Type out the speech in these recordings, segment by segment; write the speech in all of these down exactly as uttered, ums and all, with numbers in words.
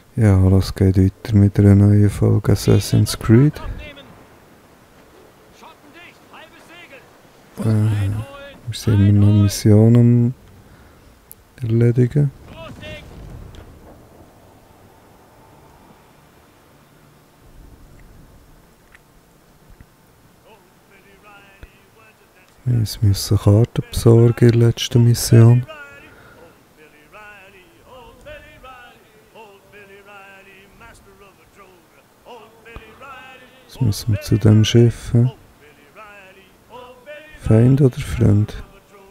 Ja, hallo, es geht weiter mit einer neuen Folge Assassin's Creed. Äh, wir sind immer noch Missionen am erledigen. Wir müssen Karten besorgen in der letzten Mission. Jetzt müssen wir zu dem Schiff. Feind oder Freund?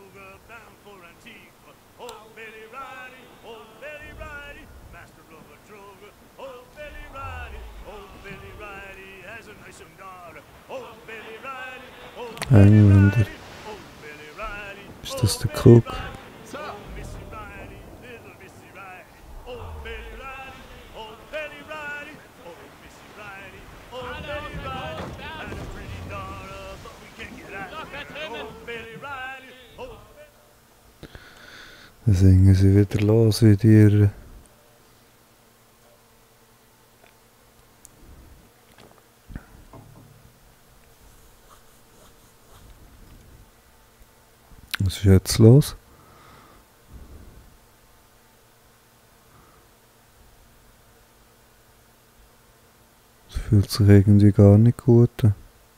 Engländer. Ist das der Cook? Dann singen sie wieder los wie die. Was ist jetzt los? Es fühlt sich irgendwie gar nicht gut an.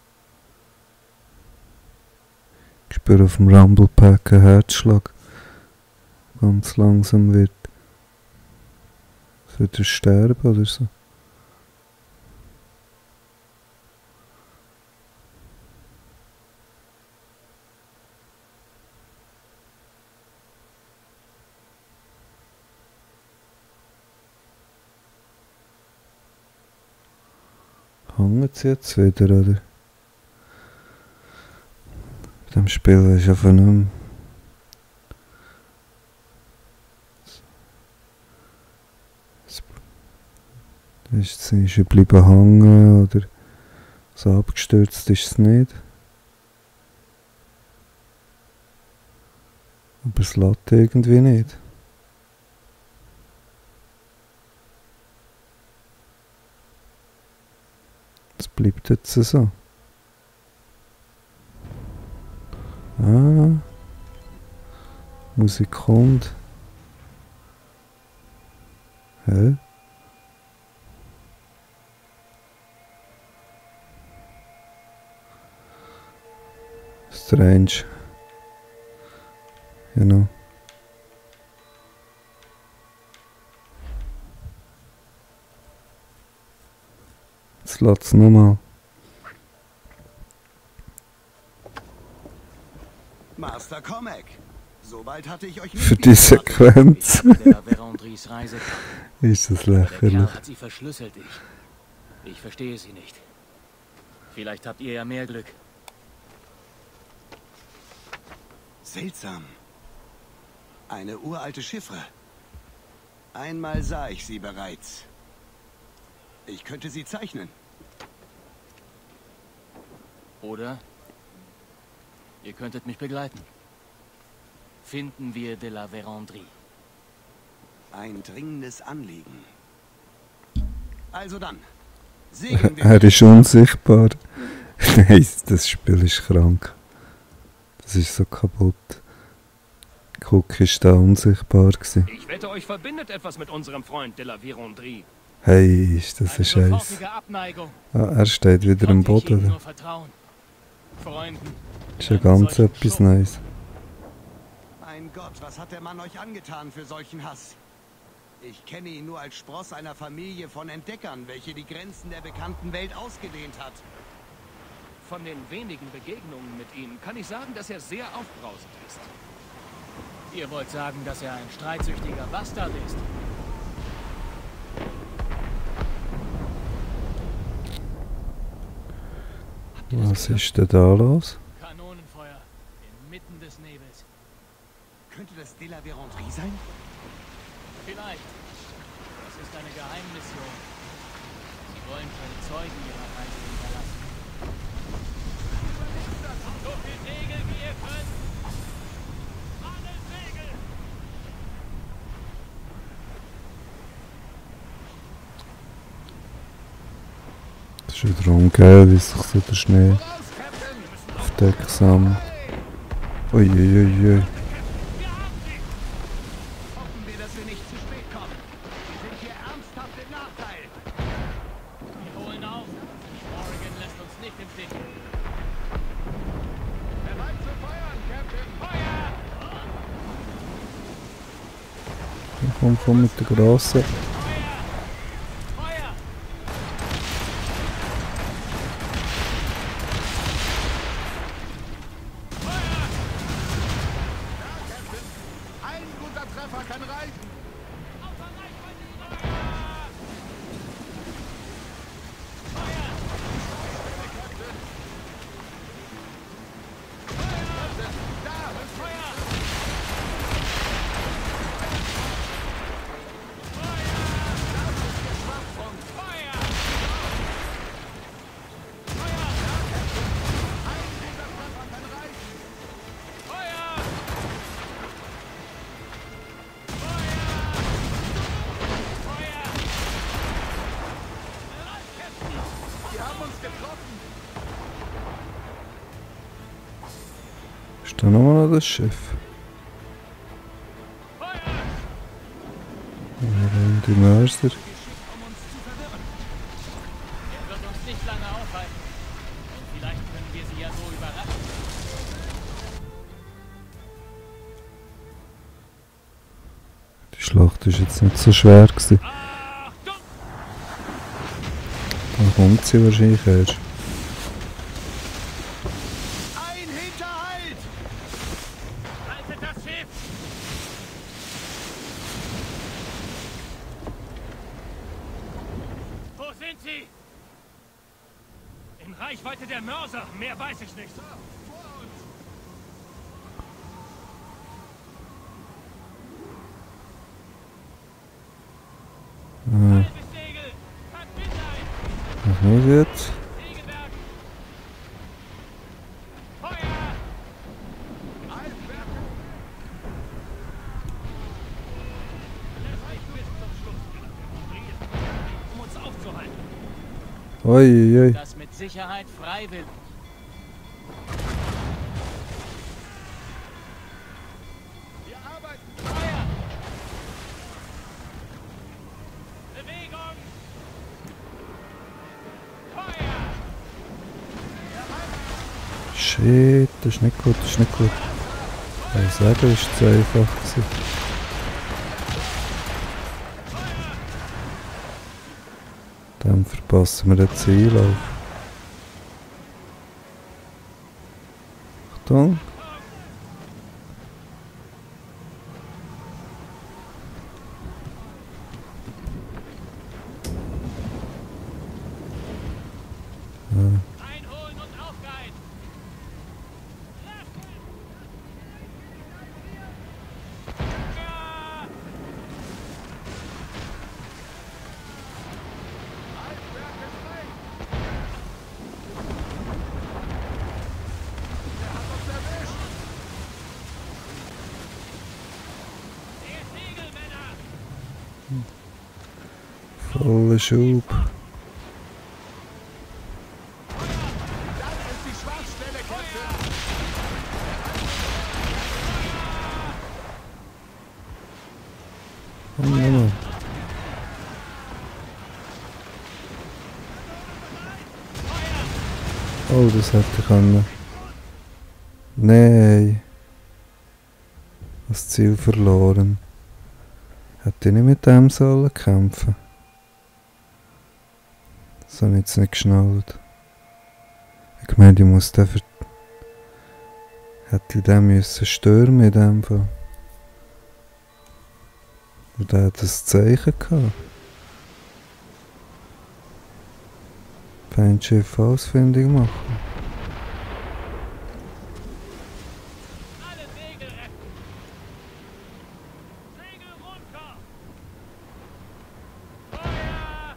Ich spüre auf dem Rumble Pack einen Herzschlag. Ganz langsam wird. Wird er sterben oder so? Hängt es jetzt wieder, oder? Bei dem Spiel ist einfach nicht mehr. Ist es geblieben hängen oder so abgestürzt ist es nicht. Aber es lädt irgendwie nicht. Es bleibt jetzt so. Ah. Musik kommt. Hä? Strange. Genau. Jetzt lässt es nochmal. Master Cormac, so bald hatte ich euch nicht Für die Sequenz. Reise. Ist das Der lächerlich. Kerl hat sie verschlüsselt. Ich, ich verstehe sie nicht. Vielleicht habt ihr ja mehr Glück. Seltsam. Eine uralte Chiffre. Einmal sah ich sie bereits. Ich könnte sie zeichnen. Oder ihr könntet mich begleiten. Finden wir de la Vérendrye. Ein dringendes Anliegen. Also dann. Segeln wir. Er ist unsichtbar. Nein, das Spiel ist krank. Das ist so kaputt. Cook ist da unsichtbar gewesen. Ich wette, euch verbindet etwas mit unserem Freund de la Vérendrye. Hey, ist das ein Scheiß. sofortige Abneigung. Ah, er steht wieder am Konnte ich ihm Boden. nur vertrauen. Freunden. Das ist ja ganz etwas Neues. Mein Gott, was hat der Mann euch angetan für solchen Hass? Ich kenne ihn nur als Spross einer Familie von Entdeckern, welche die Grenzen der bekannten Welt ausgedehnt hat. Von den wenigen Begegnungen mit ihm kann ich sagen, dass er sehr aufbrausend ist. Ihr wollt sagen, dass er ein streitsüchtiger Bastard ist. Was ist denn da los? Kanonenfeuer inmitten des Nebels. Könnte das de la Vérendrye sein? Vielleicht. Das ist eine Geheimmission. Sie wollen keine Zeugen ihrer Reise hinterlassen. So viel Segel, wie ihr könnt! Alle Segel! ist wieder umgehen, wie sich so der Schnee auf Deck sammelt. Uiuiui. Hoffen wir, dass wir nicht zu spät kommen. Wir sind hier ernsthaft im Nachteil. Wir holen auf. Morrigan lässt uns nicht im Stich. Bereit zu feuern, Captain! Feuer! Komm, komm mit der Grossen. Feuer! Ein guter Treffer kann reichen! Ist da nochmal noch das Schiff? Ja, die Mörser. Er wird uns nicht lange aufhalten. Und vielleicht können wir sie ja so überraschen. Die Schlacht ist jetzt nicht so schwer gewesen. Achtung! Dann kommt sie wahrscheinlich erst. Ein Hinterhalt! Haltet das Schiff! Wo sind sie? In Reichweite der Mörser. Mehr weiß ich nicht. Ah, Halbes Segel! Hat Wind ein! noch nicht jetzt. Sägewerk! Feuer! Eisberg! Lässt sich bis zum Schluss um uns aufzuhalten. Uiuiui. Das mit Sicherheit freiwillig. Wir arbeiten! Feuer! Bewegung! Feuer! Shit, das ist nicht gut, das ist nicht gut. Ich sage, das ist zu einfach gewesen. Dann verpassen wir den Ziellauf. Achtung. Einholen und aufreihen! Ja! Der Segel, Männer! Voller Schub. Das ist die Schwachstelle, Captain! Komm nochmal. Oh, das hätte ich können. Nein. Das Ziel verloren. Hätte ich nicht mit dem sollen kämpfen. Das habe ich jetzt nicht geschnallt. Ich meine, ich muss den ver... Hätte ich den müssen stürmen in dem Fall. Und der hat das Zeichen gehabt. Feindschiff ausfindig machen. Alle Segel retten! Segel runter! Feuer!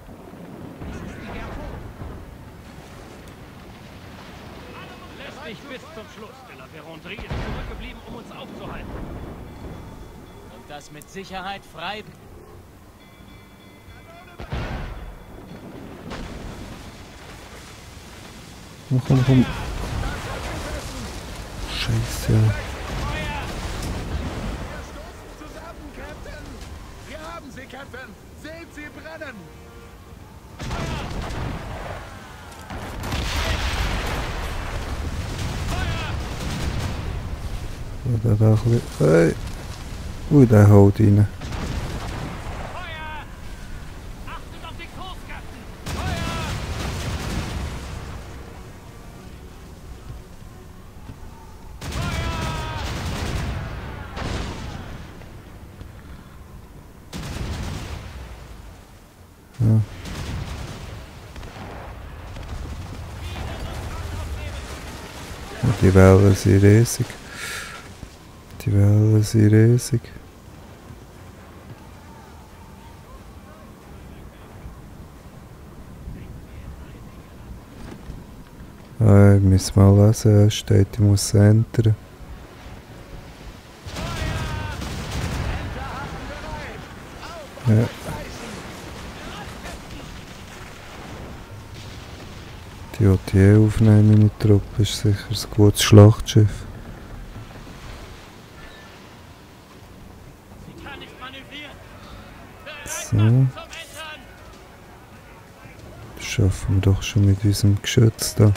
Lässt dich bis zum Schluss. De la Vérendrye ist zurückgeblieben, um uns aufzuhalten. Und das mit Sicherheit frei. Komm, komm, komm. Scheiße. Wir stoßen zusammen, Captain! Wir haben sie, Captain! Seht sie brennen! Oder da ein bisschen... Hey! Ui, der haut rein. Feuer! Achtet auf den Kurs, Captain! Feuer! Ja. Ja, die Wellen sind riesig. Die Wellen sind riesig. Ah, ich muss mal lesen, es steht, ich muss entern. Ja. Die O T E aufnehmen, meine Truppe, ist sicher ein gutes Schlachtschiff. Sie kann nicht manövrieren! Bereit So. machen zum Entern! Das schaffen wir doch schon mit unserem Geschütz da.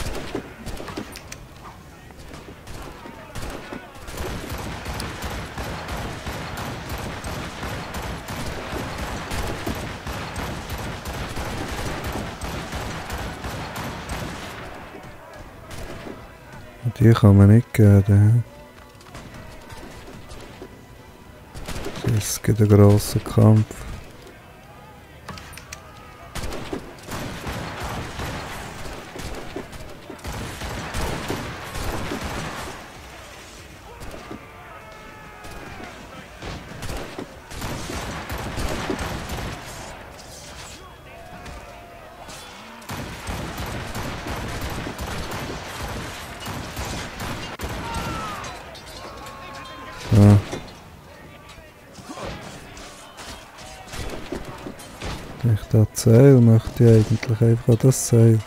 Die kann man nicht geben. Es gibt einen grossen Kampf. Ja. Ich das Seil möchte ich eigentlich einfach an das Seil.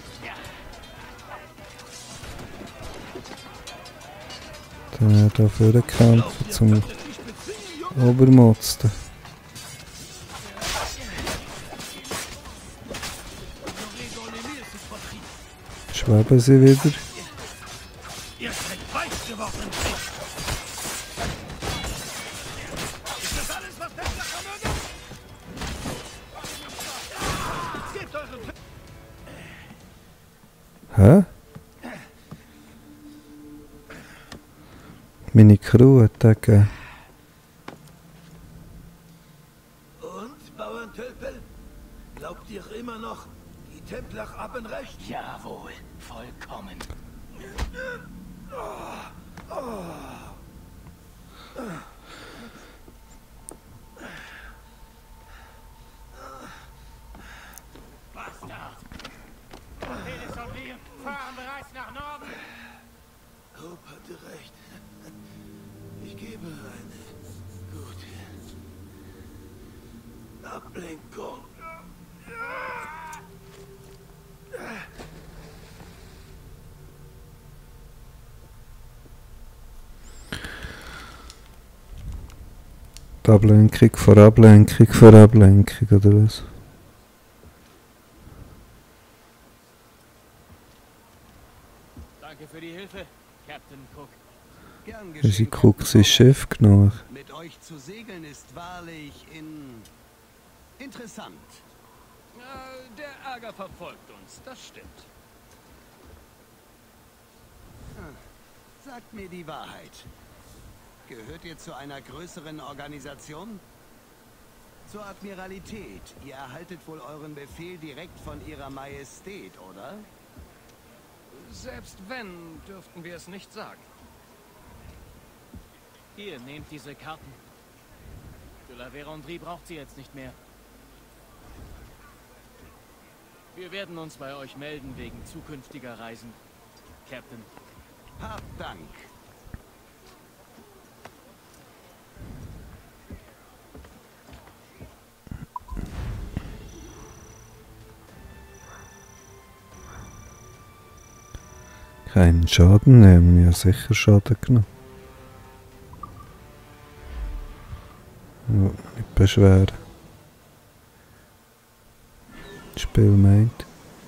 Dann dafür kämpfen zum Obermotzen. Schweben sie wieder. Ihr seid weich geworden! Ist das alles, was der Flacher möge? Gebt euren... Hä? Meine Crew hat den gegeben. Und, Bauern Tölpel? Glaubt ihr immer noch, die Templer haben recht? Jawohl, vollkommen. Bastard! Torpedos und wir fahren bereits nach Norden. Hope hatte recht. Ich gebe eine gute Ablenkung. Die Ablenkung vor Ablenkung vor Ablenkung, oder was? Danke für die Hilfe, Captain Cook. Gern Haben sie geschehen, Cook sein Captain Schiff genommen? Cornwall. Mit euch zu segeln ist wahrlich in... interessant. Äh, der Ärger verfolgt uns, das stimmt. Sagt mir die Wahrheit. Gehört ihr zu einer größeren Organisation? Zur Admiralität. Ihr erhaltet wohl euren Befehl direkt von ihrer Majestät, oder? Selbst wenn, dürften wir es nicht sagen. Hier, nehmt diese Karten. De la Vérendrye braucht sie jetzt nicht mehr. Wir werden uns bei euch melden wegen zukünftiger Reisen, Captain. Habt Dank. Keinen Schaden nehmen, ja sicher Schaden genommen. Ja, nicht beschweren. Das Spiel meint.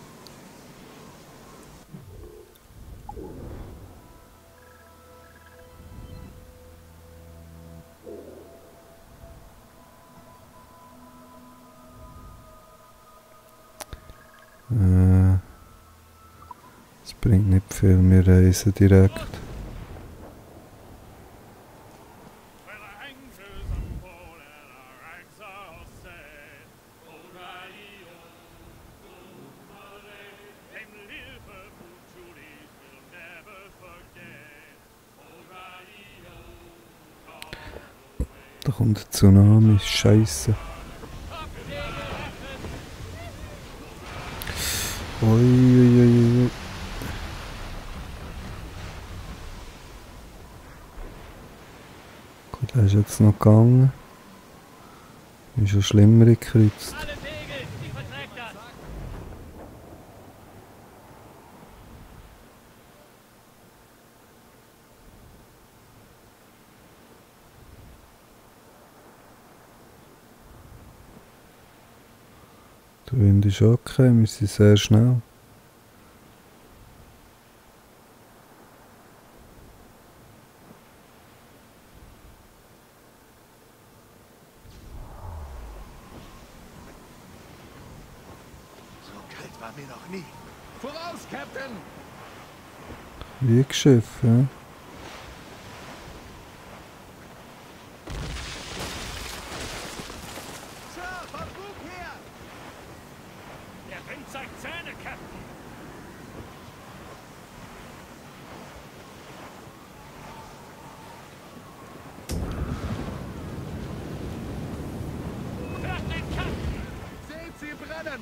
Äh, es bringt nicht viel, wir reisen direkt. Da kommt ein Tsunami, Scheiße. Uiuiui. Gut, er ist jetzt noch gegangen. Ist schon schlimmer gekreuzt. Alle Segel, ich verträgt das. Der Wind ist okay, wir sind sehr schnell. So kalt war mir noch nie. Voraus, Captain! Wie Schiff, ja? Sir, vom Bug her! Der Wind zeigt Zähne, Captain. Hört den Captain. Seht sie brennen!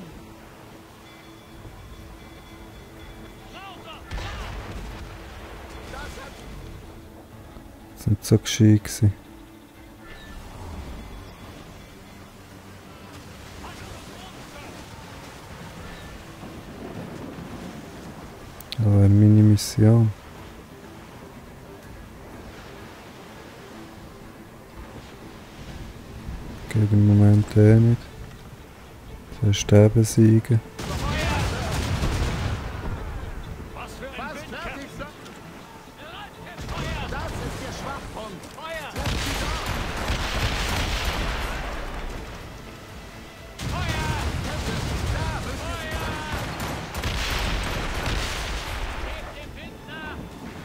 Lauter. Das hat... Das war nicht so gescheit gewesen. Das wäre meine Mission. Geht im Moment eh nicht. Der Sterben siegen. Was für ein Was Wind, fertig, Captain. Sir? Feuer. Das ist Ihr Schwachpunkt! Feuer. Treffen Sie da! Feuer. Da müssen Sie... Feuer. Gebt dem Wind nach.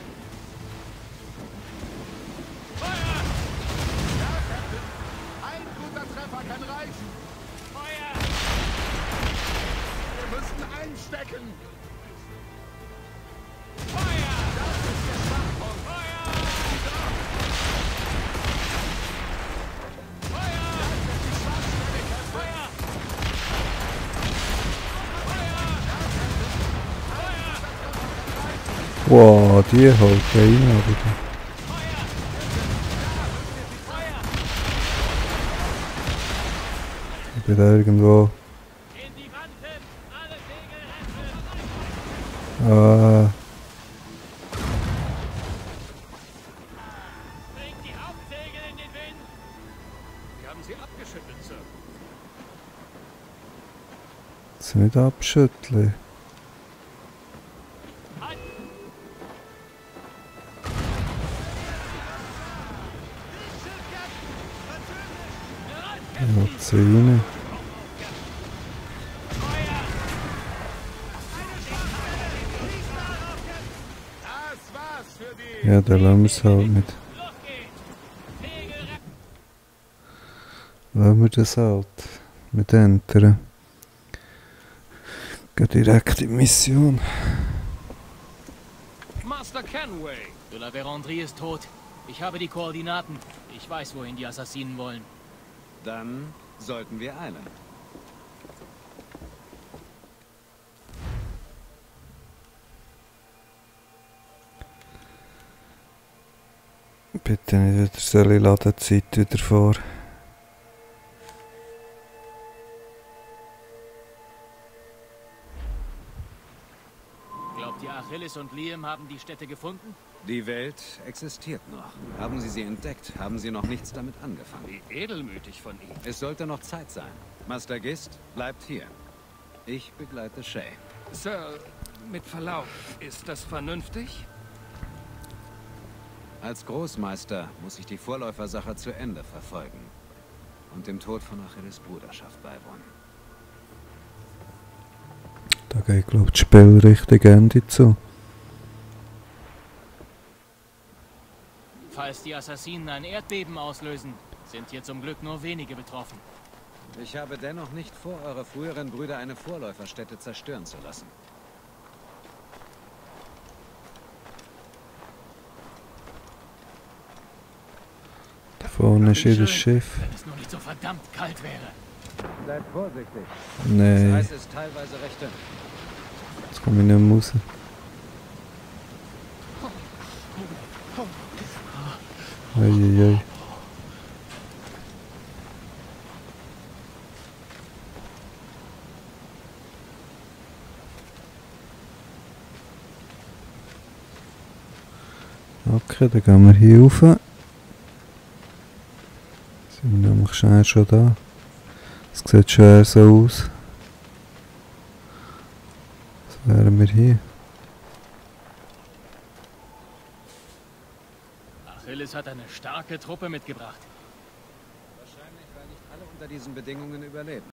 Feuer. Ja, Captain! Ein guter Treffer kann reichen! Feuer. Wir müssen einstecken! Feuer. Das ist Ihr Schwachpunkt! Feuer. Das ist die Schwachstelle, Captain! Feuer. Wow, die haut rein, aber die. Ich bin da irgendwo. In die Wanten. Alle Segel retten. Ah, Bringt die Hauptsegel in den Wind. Wir haben sie abgeschüttelt, Sir. sie nicht abschütteln. Halt. Ja, sie rein. Das war's für die... Ja, dann lassen wir es halt nicht. Los geht's. Segel retten. Lassen wir das halt. Mit Entern. Geh direkt in die Mission. Master Kenway! De la Vérendrye ist tot. Ich habe die Koordinaten. Ich weiß, wohin die Assassinen wollen. Dann sollten wir eilen. Bitte nicht wieder solche Ladezeit wieder vor. Glaubt ihr, Achilles und Liam haben die Stätte gefunden? Die Welt existiert noch. Haben Sie sie entdeckt? Haben Sie noch nichts damit angefangen? Wie edelmütig von ihm. Es sollte noch Zeit sein. Master Gist bleibt hier. Ich begleite Shay. Sir, mit Verlaub, ist das vernünftig? Als Großmeister muss ich die Vorläufersache zu Ende verfolgen und dem Tod von Achilles Bruderschaft beiwohnen. Da geht, glaube ich, das Spiel richtig Ende zu. Falls die Assassinen ein Erdbeben auslösen, sind hier zum Glück nur wenige betroffen. Ich habe dennoch nicht vor, eure früheren Brüder eine Vorläuferstätte zerstören zu lassen. Da vorne ist ihr Schiff. Wenn es nur nicht so verdammt kalt wäre. Seid vorsichtig. Nein, Das Eis ist teilweise recht dünn. jetzt komme ich nicht mehr raus. Eieiei. Okay, dann gehen wir hier rauf. Sind wir nämlich schnell schon da. Es sieht schon eher so aus. Jetzt wären wir hier. Achilles hat eine starke Truppe mitgebracht. Wahrscheinlich, weil nicht alle unter diesen Bedingungen überleben.